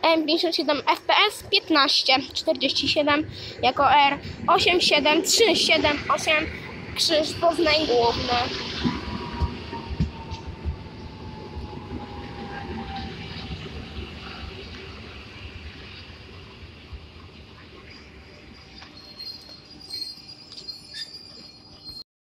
M57 FPS, 1547 jako R, 8737 8 Krzyż Poznań Główny.